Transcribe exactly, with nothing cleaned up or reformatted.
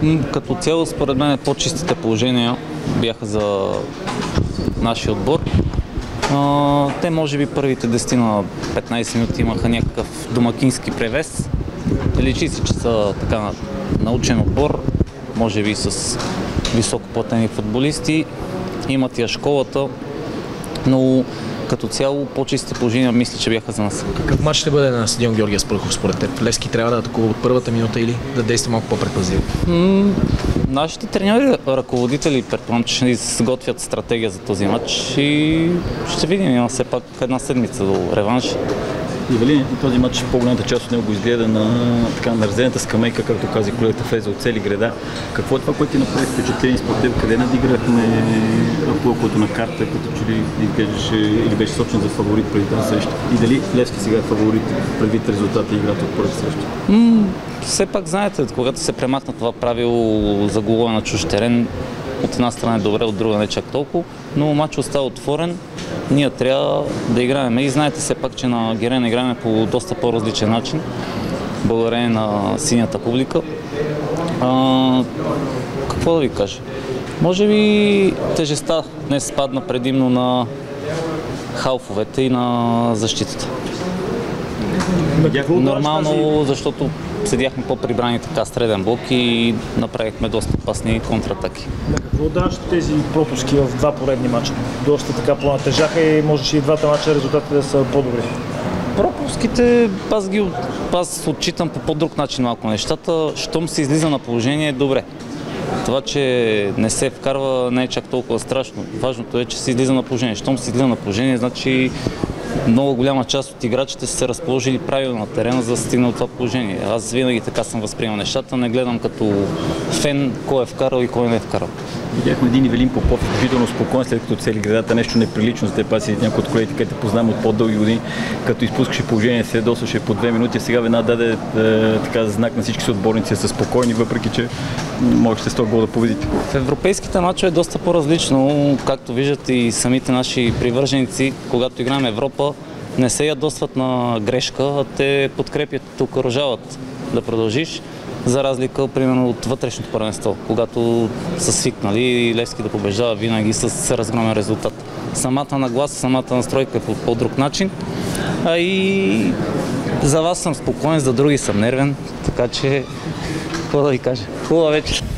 Като цяло, според мен, по-чистите положения бяха за нашия отбор. А, те може би първите десет на петнайсет минути имаха някакъв домакински превес. Личи си, че са така научен отбор, може би с високоплатени футболисти. Имат я школата, но като цяло по-чистите положения мисля, че бяха за нас. Какъв матч ще бъде на стадион Георги Аспарухов според теб? Левски трябва да атакува от първата минута или да действа малко по-предпазливо? М- нашите треньори, ръководители, предполагам, че ще ни сготвят стратегия за този матч и ще видим. Има все пак една седмица до реванш. Ивелин, този матч по-голямата част от него го изгледа на така мерзената скамейка, както каза колегата, влезе от цели града. Какво е това, което ти направи впечатление според теб? Къде надиграхме плъкото на карта, като че ли изглеждаше или беше сочен за фаворит преди тази среща? И дали Левски сега е фаворит предвид резултата и играта от първата среща? М- все пак знаете, когато се премахна това правило за голове на чужд терен, от една страна е добре, от друга не чак толкова, но матчът остава отворен. Ние трябва да играем. И знаете все пак, че на Герен играем по доста по-различен начин, благодарение на синята публика. А, какво да ви кажа? Може би тежестта днес спадна предимно на халфовете и на защитата. Нормално, защото седяхме по-прибрани така среден блок и направихме доста опасни контратаки. На какво даваш тези пропуски в два поредни мача? Доста така понатежаха и можеше и двата мача резултатите да са по-добри. Пропуските, аз ги аз отчитам по по-друг начин малко нещата. Щом се излиза на положение, добре. Това, че не се вкарва, не е чак толкова страшно. Важното е, че се излиза на положение. Щом се излиза на положение, значи много голяма част от играчите са се разположили правилно на терена, за да стигне от това положение. Аз винаги така съм възприемал нещата, не гледам като фен кой е вкарал и кой не е вкарал. Видяхме един Ивелин Попов изключително спокоен, след като цели градата, нещо неприлично за теб. Аз и някои от колегите, които те познавам от по-дълги години, като изпускаше положение, се досваше по две минути, сега веднага даде е, така знак на всички съотборници са спокойни, въпреки че можете с този гол да победите. В европейските мачове е доста по-различно, както виждате и самите наши привърженици, когато играем Европа, не се ядосват на грешка, а те подкрепят, те окуражават да продължиш. За разлика, примерно, от вътрешното първенство, когато са свикнали Левски да побеждава винаги с разгромен резултат. Самата нагласа, самата настройка е по по-друг начин. А и за вас съм спокоен, за други съм нервен, така че, какво да ви кажа? Хубава вечер!